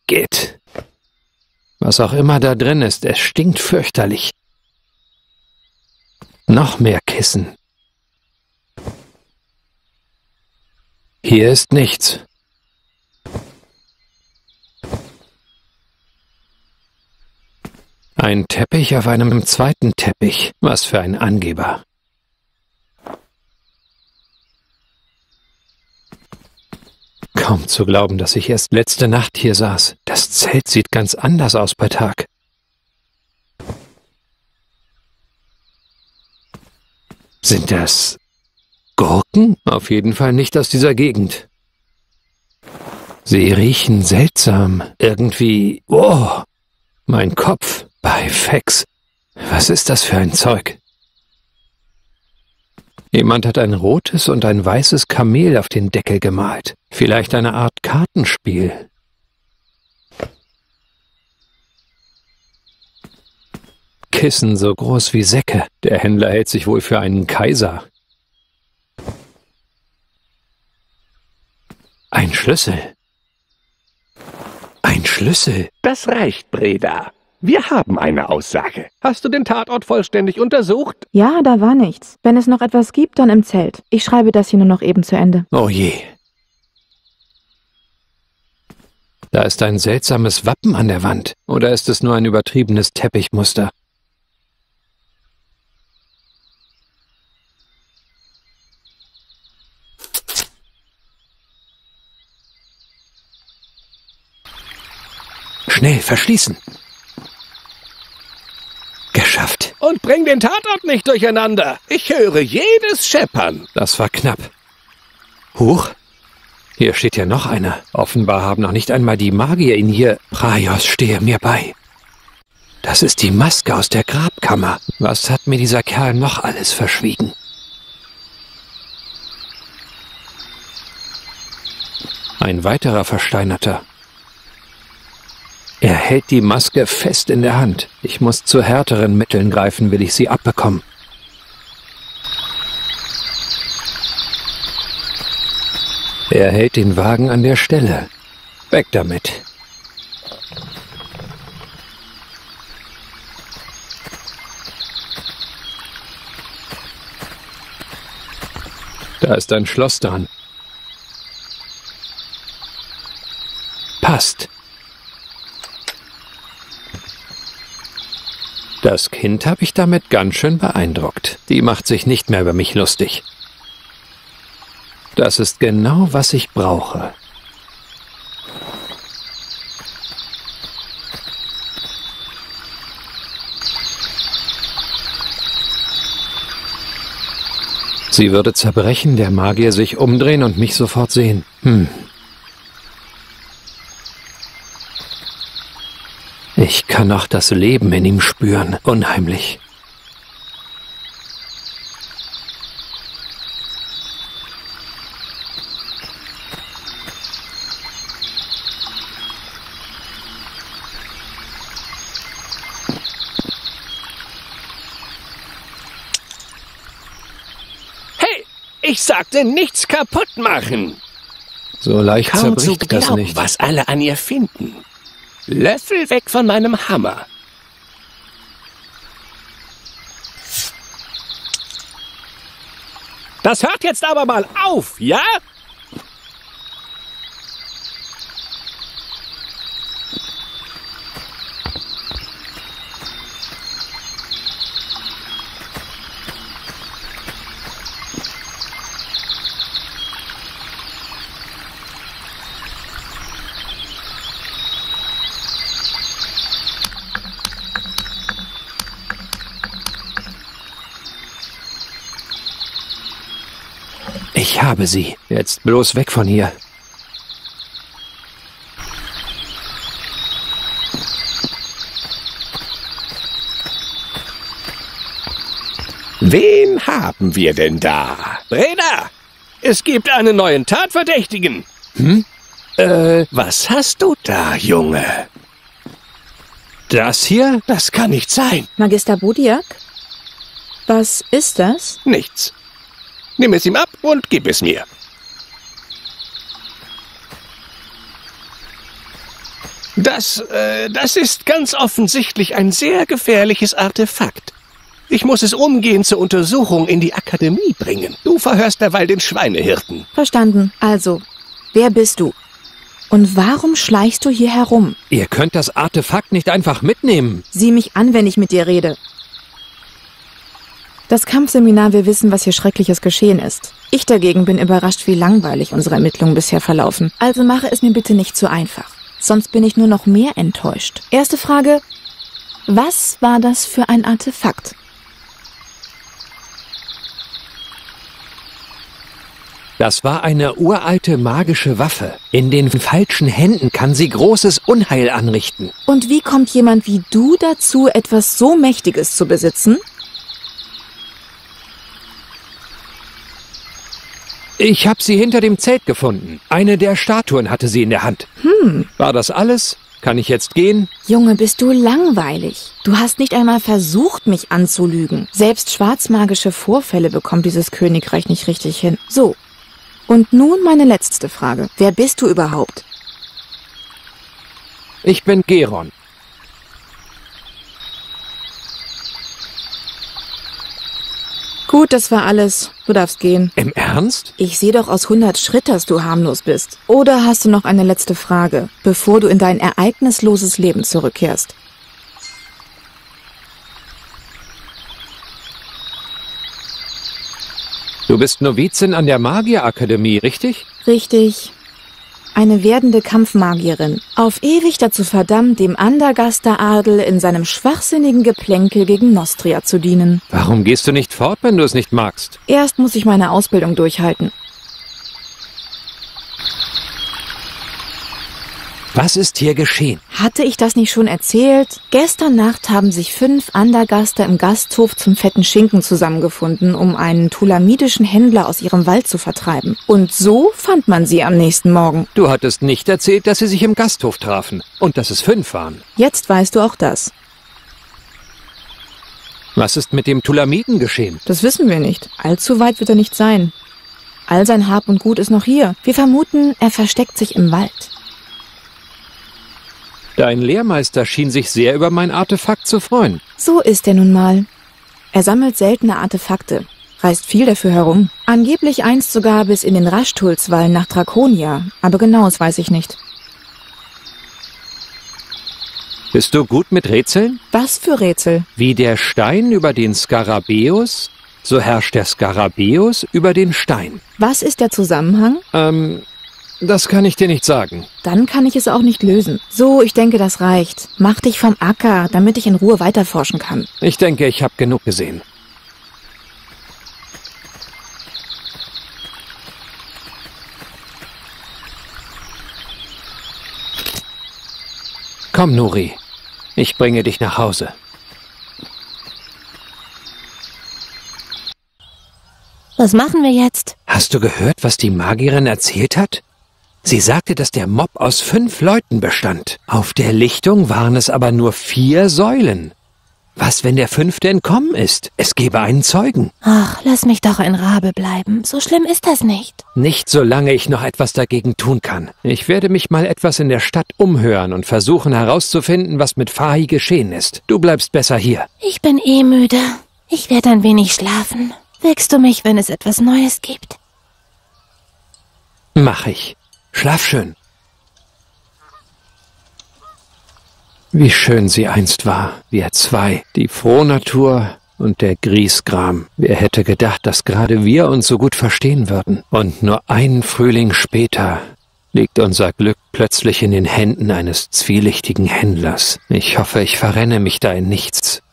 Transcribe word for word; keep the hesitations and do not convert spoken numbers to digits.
Igitt! Was auch immer da drin ist, es stinkt fürchterlich. Noch mehr Kissen. Hier ist nichts. Ein Teppich auf einem zweiten Teppich. Was für ein Angeber. Kaum zu glauben, dass ich erst letzte Nacht hier saß. Das Zelt sieht ganz anders aus bei Tag. Sind das Gurken? Auf jeden Fall nicht aus dieser Gegend. Sie riechen seltsam. Irgendwie... Oh, mein Kopf. Bei Fex. Was ist das für ein Zeug? Jemand hat ein rotes und ein weißes Kamel auf den Deckel gemalt. Vielleicht eine Art Kartenspiel. Kissen so groß wie Säcke. Der Händler hält sich wohl für einen Kaiser. Ein Schlüssel. Ein Schlüssel. Das reicht, Breda. Wir haben eine Aussage. Hast du den Tatort vollständig untersucht? Ja, da war nichts. Wenn es noch etwas gibt, dann im Zelt. Ich schreibe das hier nur noch eben zu Ende. Oh je. Da ist ein seltsames Wappen an der Wand. Oder ist es nur ein übertriebenes Teppichmuster? Schnell, verschließen. Geschafft. Und bring den Tatort nicht durcheinander. Ich höre jedes Scheppern. Das war knapp. Huch. Hier steht ja noch einer. Offenbar haben noch nicht einmal die Magier ihn hier... Praios, stehe mir bei. Das ist die Maske aus der Grabkammer. Was hat mir dieser Kerl noch alles verschwiegen? Ein weiterer Versteinerter. Er hält die Maske fest in der Hand. Ich muss zu härteren Mitteln greifen, will ich sie abbekommen. Er hält den Wagen an der Stelle. Weg damit. Da ist ein Schloss dran. Passt. Das Kind habe ich damit ganz schön beeindruckt. Die macht sich nicht mehr über mich lustig. Das ist genau, was ich brauche. Sie würde zerbrechen, der Magier sich umdrehen und mich sofort sehen. Hm. Ich kann noch das Leben in ihm spüren. Unheimlich. Hey, ich sagte nichts kaputt machen. So leicht Kaum zu zerbricht das glauben, nicht. was alle an ihr finden. Löffel weg von meinem Hammer. Das hört jetzt aber mal auf, ja? Ich habe sie. Jetzt bloß weg von hier. Wen haben wir denn da? Breda, es gibt einen neuen Tatverdächtigen. Hm? Äh, was hast du da, Junge? Das hier? Das kann nicht sein. Magister Bodiak? Was ist das? Nichts. Nimm es ihm ab und gib es mir. Das, äh, das ist ganz offensichtlich ein sehr gefährliches Artefakt. Ich muss es umgehend zur Untersuchung in die Akademie bringen. Du verhörst derweil den Schweinehirten. Verstanden. Also, wer bist du? Und warum schleichst du hier herum? Ihr könnt das Artefakt nicht einfach mitnehmen. Sieh mich an, wenn ich mit dir rede. Das Kampfseminar will wissen, was hier Schreckliches geschehen ist. Ich dagegen bin überrascht, wie langweilig unsere Ermittlungen bisher verlaufen. Also mache es mir bitte nicht zu einfach. Sonst bin ich nur noch mehr enttäuscht. Erste Frage. Was war das für ein Artefakt? Das war eine uralte magische Waffe. In den falschen Händen kann sie großes Unheil anrichten. Und wie kommt jemand wie du dazu, etwas so Mächtiges zu besitzen? Ich habe sie hinter dem Zelt gefunden. Eine der Statuen hatte sie in der Hand. Hm. War das alles? Kann ich jetzt gehen? Junge, bist du langweilig. Du hast nicht einmal versucht, mich anzulügen. Selbst schwarzmagische Vorfälle bekommt dieses Königreich nicht richtig hin. So. Und nun meine letzte Frage. Wer bist du überhaupt? Ich bin Geron. Gut, das war alles. Du darfst gehen. Im Ernst? Ich sehe doch aus hundert Schritt, dass du harmlos bist. Oder hast du noch eine letzte Frage, bevor du in dein ereignisloses Leben zurückkehrst? Du bist Novizin an der Magierakademie, richtig? Richtig. Eine werdende Kampfmagierin. Auf ewig dazu verdammt, dem Andergaster-Adel in seinem schwachsinnigen Geplänkel gegen Nostria zu dienen. Warum gehst du nicht fort, wenn du es nicht magst? Erst muss ich meine Ausbildung durchhalten. Was ist hier geschehen? Hatte ich das nicht schon erzählt? Gestern Nacht haben sich fünf Andergaster im Gasthof zum fetten Schinken zusammengefunden, um einen tulamidischen Händler aus ihrem Wald zu vertreiben. Und so fand man sie am nächsten Morgen. Du hattest nicht erzählt, dass sie sich im Gasthof trafen und dass es fünf waren. Jetzt weißt du auch das. Was ist mit dem Tulamiden geschehen? Das wissen wir nicht. Allzu weit wird er nicht sein. All sein Hab und Gut ist noch hier. Wir vermuten, er versteckt sich im Wald. Dein Lehrmeister schien sich sehr über mein Artefakt zu freuen. So ist er nun mal. Er sammelt seltene Artefakte, reist viel dafür herum. Angeblich einst sogar bis in den Raschtulswall nach Draconia, aber genaues weiß ich nicht. Bist du gut mit Rätseln? Was für Rätsel? Wie der Stein über den Skarabäus, so herrscht der Skarabäus über den Stein. Was ist der Zusammenhang? Ähm... Das kann ich dir nicht sagen. Dann kann ich es auch nicht lösen. So, ich denke, das reicht. Mach dich vom Acker, damit ich in Ruhe weiterforschen kann. Ich denke, ich habe genug gesehen. Komm, Nuri. Ich bringe dich nach Hause. Was machen wir jetzt? Hast du gehört, was die Magierin erzählt hat? Sie sagte, dass der Mob aus fünf Leuten bestand. Auf der Lichtung waren es aber nur vier Säulen. Was, wenn der fünfte entkommen ist? Es gäbe einen Zeugen. Ach, lass mich doch ein Rabe bleiben. So schlimm ist das nicht. Nicht, solange ich noch etwas dagegen tun kann. Ich werde mich mal etwas in der Stadt umhören und versuchen herauszufinden, was mit Fahi geschehen ist. Du bleibst besser hier. Ich bin eh müde. Ich werde ein wenig schlafen. Wächst du mich, wenn es etwas Neues gibt? Mach ich. Schlaf schön. Wie schön sie einst war, wir zwei, die Frohnatur und der Griesgram. Wer hätte gedacht, dass gerade wir uns so gut verstehen würden? Und nur einen Frühling später liegt unser Glück plötzlich in den Händen eines zwielichtigen Händlers. Ich hoffe, ich verrenne mich da in nichts.